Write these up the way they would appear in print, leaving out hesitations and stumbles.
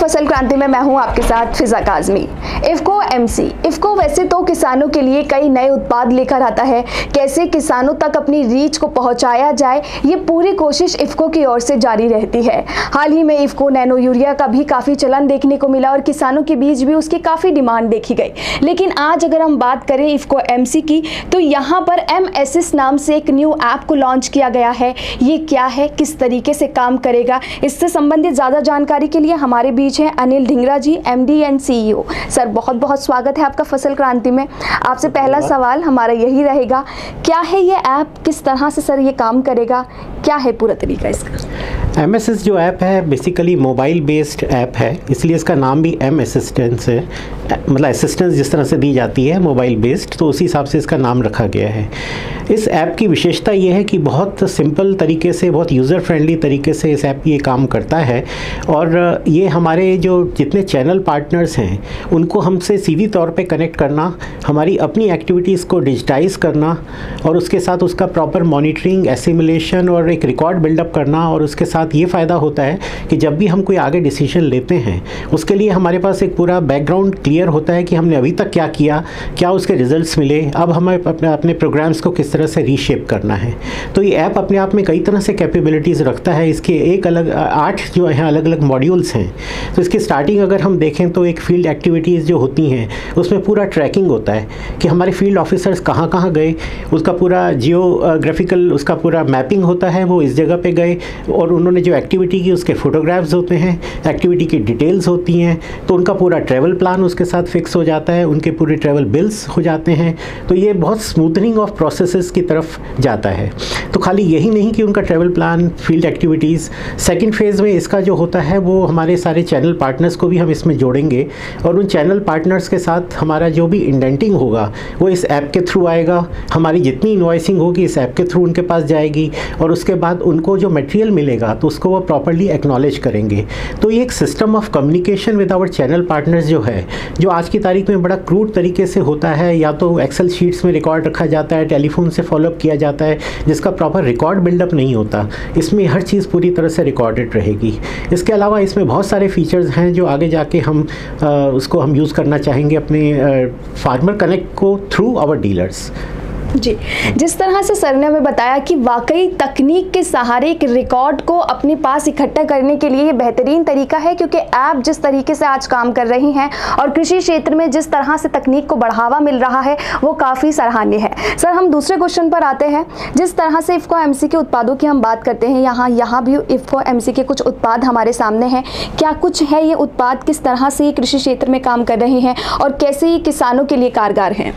फसल क्रांति में मैं हूं आपके साथ फिजा काजमी। इफ्को एमसी इफ्को वैसे तो किसानों के लिए कई नए उत्पाद लेकर आता है। कैसे किसानों तक अपनी रीच को पहुंचाया जाए, ये पूरी कोशिश इफ्को की ओर से जारी रहती है। हाल ही में इफ्को नैनो यूरिया का भी काफ़ी चलन देखने को मिला और किसानों के बीच भी उसकी काफ़ी डिमांड देखी गई। लेकिन आज अगर हम बात करें इफ्को एमसी की, तो यहाँ पर एमएसएस नाम से एक न्यू ऐप को लॉन्च किया गया है। ये क्या है, किस तरीके से काम करेगा, इससे संबंधित ज़्यादा जानकारी के लिए हमारे बीच हैं Anil Dhingra ji, MD and CEO. Sir बहुत बहुत स्वागत है आपका फसल क्रांति में। आपसे पहला सवाल हमारा यही रहेगा, क्या है ये ऐप, किस तरह से सर ये काम करेगा, क्या है पूरा तरीका इसका? एमएसएस जो ऐप है बेसिकली मोबाइल बेस्ड ऐप है, इसलिए इसका नाम भी एम असिस्टेंस है। मतलब असिस्टेंस जिस तरह से दी जाती है मोबाइल बेस्ड, तो उसी हिसाब से इसका नाम रखा गया है। इस ऐप की विशेषता ये है कि बहुत सिंपल तरीके से, बहुत यूज़र फ्रेंडली तरीके से इस ऐप ये काम करता है। और ये हमारे जो जितने चैनल पार्टनर्स हैं उनको हमसे सीधी तौर पे कनेक्ट करना, हमारी अपनी एक्टिविटीज़ को डिजिटाइज़ करना और उसके साथ उसका प्रॉपर मॉनिटरिंग, एसिमुलेशन और एक रिकॉर्ड बिल्डअप करना। और उसके साथ ये फ़ायदा होता है कि जब भी हम कोई आगे डिसीजन लेते हैं उसके लिए हमारे पास एक पूरा बैकग्राउंड क्लियर होता है कि हमने अभी तक क्या किया, क्या उसके रिजल्ट्स मिले, अब हमें अपने प्रोग्राम्स को किस तरह से रीशेप करना है। तो ये ऐप अपने आप में कई तरह से कैपेबिलिटीज़ रखता है। इसके एक अलग 8 जो है अलग अलग मॉड्यूल्स हैं। तो इसकी स्टार्टिंग अगर हम देखें तो एक फील्ड एक्टिविटीज़ जो होती हैं उसमें पूरा ट्रैकिंग होता है कि हमारे फील्ड ऑफिसर्स कहाँ कहाँ गए, उसका पूरा जियोग्राफिकल उसका पूरा मैपिंग होता है, वो इस जगह पे गए और उन्होंने जो एक्टिविटी की उसके फोटोग्राफ्स होते हैं, एक्टिविटी की डिटेल्स होती हैं, तो उनका पूरा ट्रैवल प्लान उसके साथ फिक्स हो जाता है, उनके पूरे ट्रैवल बिल्स हो जाते हैं। तो ये बहुत स्मूथनिंग ऑफ प्रोसेसेस की तरफ जाता है। तो खाली यही नहीं कि उनका travel plan, field activities, second phase में इसका जो होता है वो हमारे सारे चैनल पार्टनर्स को भी हम इसमें जोड़ेंगे और उन चैनल पार्टनर्स के साथ हमारा जो भी इंडेंटिंग होगा वो इस ऐप के थ्रू आएगा। हमारी जितनी इनवॉइसिंग होगी इस ऐप के थ्रू उनके पास जाएगी और उसके बाद उनको जो मटेरियल मिलेगा तो उसको वो प्रॉपर्ली एक्नॉलेज करेंगे। तो ये एक system of communication with our channel partners जो है, जो आज की तारीख में बड़ा क्रूड तरीके से होता है, या तो एक्सेल शीट्स में रिकॉर्ड रखा जाता है, टेलीफोन से फॉलोअप किया जाता है, जिसका प्रॉपर रिकॉर्ड बिल्डअप नहीं होता। इसमें हर चीज़ पूरी तरह से रिकॉर्डेड रहेगी। इसके अलावा इसमें बहुत सारे फीचर्स हैं जो आगे जाके हम उसको हम यूज़ करना चाहेंगे अपने फार्मर कनेक्ट को थ्रू आवर डीलर्स। जी, जिस तरह से सर ने हमें बताया कि वाकई तकनीक के सहारे एक रिकॉर्ड को अपने पास इकट्ठा करने के लिए ये बेहतरीन तरीका है, क्योंकि ऐप जिस तरीके से आज काम कर रही हैं और कृषि क्षेत्र में जिस तरह से तकनीक को बढ़ावा मिल रहा है वो काफ़ी सराहनीय है। सर हम दूसरे क्वेश्चन पर आते हैं। जिस तरह से इफ्को एमसी के उत्पादों की हम बात करते हैं, यहाँ भी इफ्को एमसी के कुछ उत्पाद हमारे सामने हैं। क्या कुछ है ये उत्पाद, किस तरह से ये कृषि क्षेत्र में काम कर रहे हैं और कैसे ये किसानों के लिए कारगर हैं?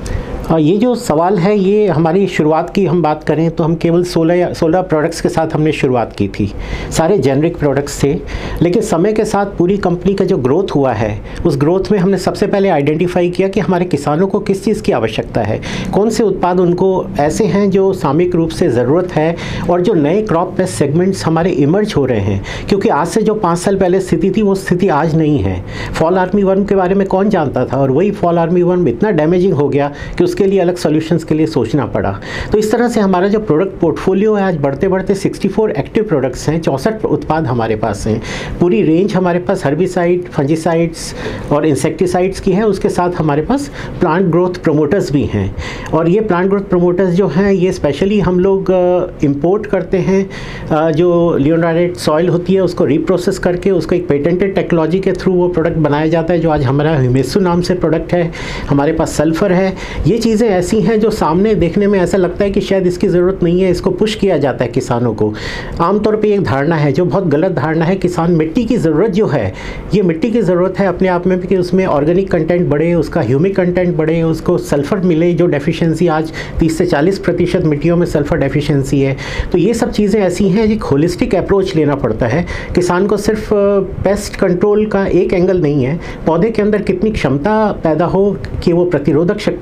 ये जो सवाल है ये हमारी शुरुआत की हम बात करें तो हम केवल 16 प्रोडक्ट्स के साथ हमने शुरुआत की थी। सारे जेनरिक प्रोडक्ट्स थे, लेकिन समय के साथ पूरी कंपनी का जो ग्रोथ हुआ है उस ग्रोथ में हमने सबसे पहले आइडेंटिफाई किया कि हमारे किसानों को किस चीज़ की आवश्यकता है, कौन से उत्पाद उनको ऐसे हैं जो सामयिक रूप से ज़रूरत है और जो नए क्रॉप बेस्ड सेगमेंट्स हमारे इमर्ज हो रहे हैं। क्योंकि आज से जो 5 साल पहले स्थिति थी वो स्थिति आज नहीं है। फॉल आर्मी वर्म के बारे में कौन जानता था, और वही फॉल आर्मी वर्म इतना डैमेजिंग हो गया कि उसके लिए अलग सॉल्यूशंस के लिए सोचना पड़ा। तो इस तरह से हमारा जो प्रोडक्ट पोर्टफोलियो है आज बढ़ते बढ़ते 64 एक्टिव प्रोडक्ट्स हैं, 64 उत्पाद हमारे पास हैं। पूरी रेंज हमारे पास हर्बिसाइड, फंजीसाइड्स और इंसेक्टिसाइड्स की है। उसके साथ हमारे पास प्लांट ग्रोथ प्रोमोटर्स भी हैं, और ये प्लांट ग्रोथ प्रोमोटर्स जो हैं ये स्पेशली हम लोग इंपोर्ट करते हैं। जो लियोनार्डेट सॉइल होती है उसको रीप्रोसेस करके उसको एक पेटेंटेड टेक्नोलॉजी के थ्रू वो प्रोडक्ट बनाया जाता है, जो आज हमारा ह्यूमेसु नाम से प्रोडक्ट है। हमारे पास सल्फर है। ये चीज़ें ऐसी हैं जो सामने देखने में ऐसा लगता है कि शायद इसकी ज़रूरत नहीं है, इसको पुश किया जाता है किसानों को। आमतौर पे एक धारणा है जो बहुत गलत धारणा है, किसान मिट्टी की ज़रूरत जो है ये मिट्टी की ज़रूरत है अपने आप में कि उसमें ऑर्गेनिक कंटेंट बढ़े, उसका ह्यूमिक कंटेंट बढ़े, उसको सल्फ़र मिले, जो डेफिशिएंसी आज 30 से 40% मिट्टियों में सल्फ़र डेफिशिएंसी है। तो ये सब चीज़ें ऐसी हैं, एक होलिस्टिक अप्रोच लेना पड़ता है। किसान को सिर्फ पेस्ट कंट्रोल का एक एंगल नहीं है, पौधे के अंदर कितनी क्षमता पैदा हो कि वो प्रतिरोधक शक्ति उसके अंदर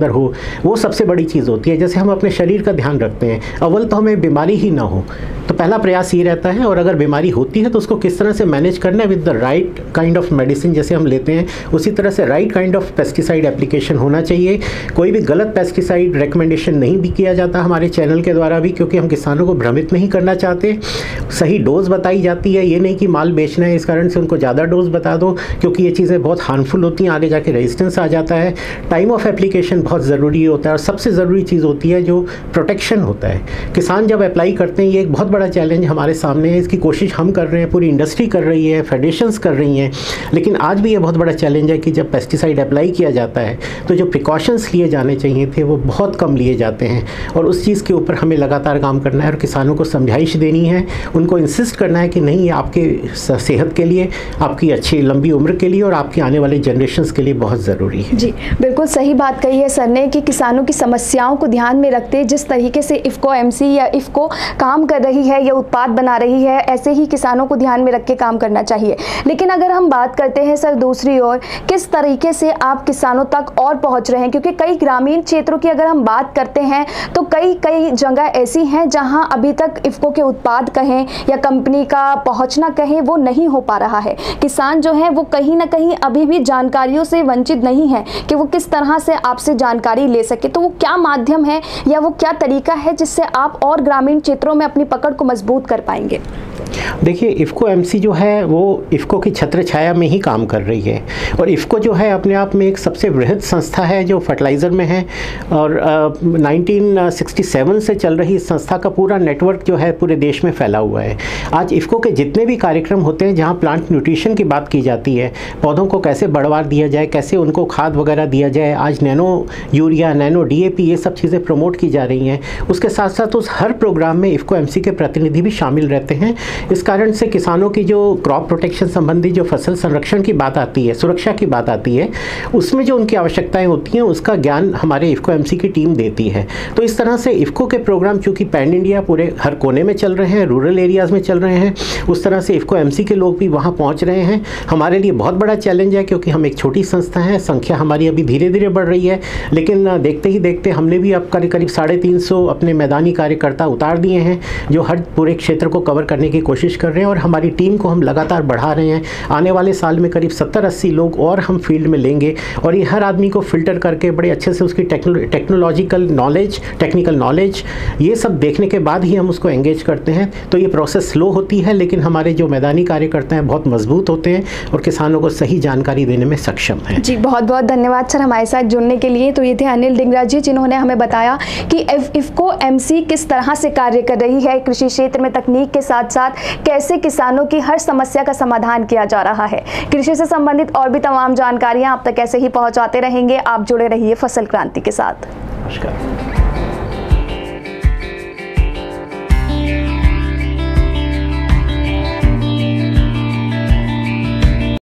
बेहतर हो, वो सबसे बड़ी चीज़ होती है। जैसे हम अपने शरीर का ध्यान रखते हैं, अव्वल तो हमें बीमारी ही ना हो, तो पहला प्रयास ये रहता है। और अगर बीमारी होती है तो उसको किस तरह से मैनेज करना है with the right kind of medicine जैसे हम लेते हैं, उसी तरह से right kind of pesticide application होना चाहिए। कोई भी गलत पेस्टिसाइड रिकमेंडेशन नहीं भी किया जाता हमारे चैनल के द्वारा भी, क्योंकि हम किसानों को भ्रमित नहीं करना चाहते। सही डोज बताई जाती है, ये नहीं कि माल बेचना है इस कारण से उनको ज़्यादा डोज बता दो, क्योंकि ये चीज़ें बहुत हार्मफुल होती हैं, आगे जाके रेजिस्टेंस आ जाता है। टाइम ऑफ एप्लीकेशन बहुत ज़रूरी होता है, और सबसे ज़रूरी चीज़ होती है जो प्रोटेक्शन होता है। किसान जब अप्लाई करते हैं, ये एक बहुत बड़ा चैलेंज हमारे सामने है, इसकी कोशिश हम कर रहे हैं, पूरी इंडस्ट्री कर रही है, फेडरेशंस कर रही हैं, लेकिन आज भी ये बहुत बड़ा चैलेंज है कि जब पेस्टिसाइड अप्लाई किया जाता है तो जो प्रिकॉशंस लिए जाने चाहिए थे वो बहुत कम लिए जाते हैं, और उस चीज़ के ऊपर हमें लगातार काम करना है और किसानों को समझाइश देनी है, उनको इंसिस्ट करना है कि नहीं, ये आपके सेहत के लिए, आपकी अच्छी लंबी उम्र के लिए और आपके आने वाले जनरेशंस के लिए बहुत ज़रूरी है। जी बिल्कुल सही बात कही है सर ने कि किसानों की समस्याओं को ध्यान में रखते जिस तरीके से इफ़को एमसी या इफ़को काम कर रही है या उत्पाद बना रही है, ऐसे ही किसानों को ध्यान में रख के काम करना चाहिए। लेकिन अगर हम बात करते हैं सर दूसरी ओर, किस तरीके से आप किसानों तक और पहुंच रहे हैं, क्योंकि कई ग्रामीण क्षेत्रों की अगर हम बात करते हैं तो कई जगह ऐसी हैं जहां अभी तक इफ़को के उत्पाद कहें या कंपनी का पहुंचना कहें वो नहीं हो पा रहा है। किसान जो है वो कहीं ना कहीं अभी भी जानकारियों से वंचित नहीं है कि वो किस तरह से आपसे जानकारी ले सके। तो वो क्या माध्यम है या वो क्या तरीका है जिससे आप और ग्रामीण क्षेत्रों में अपनी पकड़ को मजबूत कर पाएंगे? देखिए, इफ़को एमसी जो है वो इफ़को की छत्र छाया में ही काम कर रही है, और इफ़को जो है अपने आप में एक सबसे वृहद संस्था है जो फर्टिलाइज़र में है, और 1967 से चल रही इस संस्था का पूरा नेटवर्क जो है पूरे देश में फैला हुआ है। आज इफ़को के जितने भी कार्यक्रम होते हैं जहाँ प्लांट न्यूट्रिशन की बात की जाती है, पौधों को कैसे बढ़ावा दिया जाए, कैसे उनको खाद वगैरह दिया जाए, आज नैनो यूरिया, नैनो DAP ये सब चीज़ें प्रमोट की जा रही हैं। उसके साथ साथ उस हर प्रोग्राम में इफ़को एमसी के प्रतिनिधि भी शामिल रहते हैं। इस कारण से किसानों की जो क्रॉप प्रोटेक्शन संबंधी जो फसल संरक्षण की बात आती है, सुरक्षा की बात आती है, उसमें जो उनकी आवश्यकताएं होती हैं उसका ज्ञान हमारे इफ़को एमसी की टीम देती है। तो इस तरह से इफ़को के प्रोग्राम चूँकि पैन इंडिया पूरे हर कोने में चल रहे हैं, रूरल एरियाज़ में चल रहे हैं, उस तरह से इफ़को एमसी के लोग भी वहाँ पहुँच रहे हैं। हमारे लिए बहुत बड़ा चैलेंज है क्योंकि हम एक छोटी संस्था हैं, संख्या हमारी अभी धीरे धीरे बढ़ रही है, लेकिन देखते ही देखते हमने भी अब करीब 350 अपने मैदानी कार्यकर्ता उतार दिए हैं जो हर पूरे क्षेत्र को कवर करने की कोशिश कर रहे हैं, और हमारी टीम को हम लगातार बढ़ा रहे हैं। आने वाले साल में करीब 70-80 लोग और हम फील्ड में लेंगे, और ये हर आदमी को फिल्टर करके बड़े अच्छे से उसकी टेक्नोलॉजिकल नॉलेज, टेक्निकल नॉलेज, ये सब देखने के बाद ही हम उसको एंगेज करते हैं। तो ये प्रोसेस स्लो होती है, लेकिन हमारे जो मैदानी कार्यकर्ता हैं बहुत मजबूत होते हैं और किसानों को सही जानकारी देने में सक्षम हैं। जी बहुत बहुत धन्यवाद सर हमारे साथ जुड़ने के लिए। तो ये थे अनिल डिंगरा जी जिन्होंने हमें बताया कि इफ़को एमसी किस तरह से कार्य कर रही है, कृषि क्षेत्र में तकनीक के साथ साथ कैसे किसानों की हर समस्या का समाधान किया जा रहा है। कृषि से संबंधित और भी तमाम जानकारियां आप तक ऐसे ही पहुंचाते रहेंगे। आप जुड़े रहिए फसल क्रांति के साथ। नमस्कार।